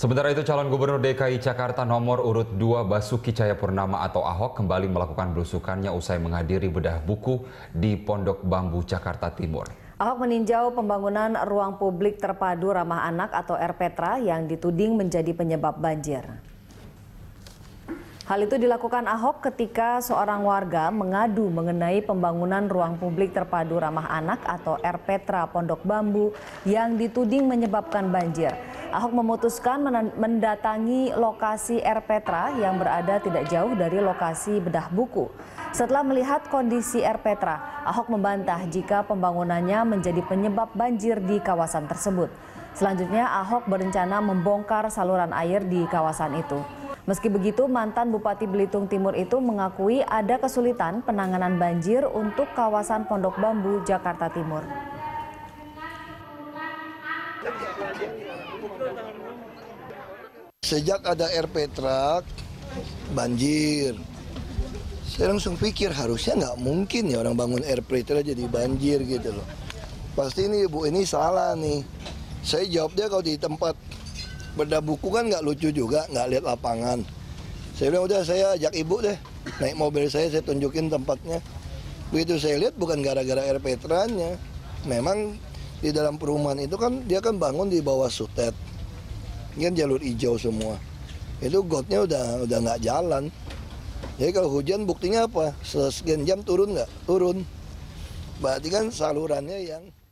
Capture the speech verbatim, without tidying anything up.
Sementara itu, calon gubernur D K I Jakarta nomor urut dua Basuki Cahayapurnama atau Ahok kembali melakukan belusukannya usai menghadiri bedah buku di Pondok Bambu, Jakarta Timur. Ahok meninjau pembangunan ruang publik terpadu ramah anak atau R Petra yang dituding menjadi penyebab banjir. Hal itu dilakukan Ahok ketika seorang warga mengadu mengenai pembangunan ruang publik terpadu ramah anak atau R Petra Pondok Bambu yang dituding menyebabkan banjir. Ahok memutuskan mendatangi lokasi R Petra yang berada tidak jauh dari lokasi bedah buku. Setelah melihat kondisi R Petra, Ahok membantah jika pembangunannya menjadi penyebab banjir di kawasan tersebut. Selanjutnya, Ahok berencana membongkar saluran air di kawasan itu. Meski begitu, mantan Bupati Belitung Timur itu mengakui ada kesulitan penanganan banjir untuk kawasan Pondok Bambu, Jakarta Timur. Sejak ada R Petra, banjir. Saya langsung pikir harusnya nggak mungkin ya orang bangun R Petra jadi banjir gitu loh. Pasti ini ibu ini salah nih. Saya jawabnya kalau di tempat bedah buku kan nggak lucu juga, nggak lihat lapangan. Saya bilang udah saya ajak ibu deh, naik mobil saya, saya tunjukin tempatnya. Begitu saya lihat bukan gara-gara R Petranya. Memang di dalam perumahan itu kan dia kan bangun di bawah sutet. Ini kan jalur hijau semua. Itu gotnya udah udah nggak jalan. Jadi kalau hujan buktinya apa? Sekian jam turun nggak? Turun. Berarti kan salurannya yang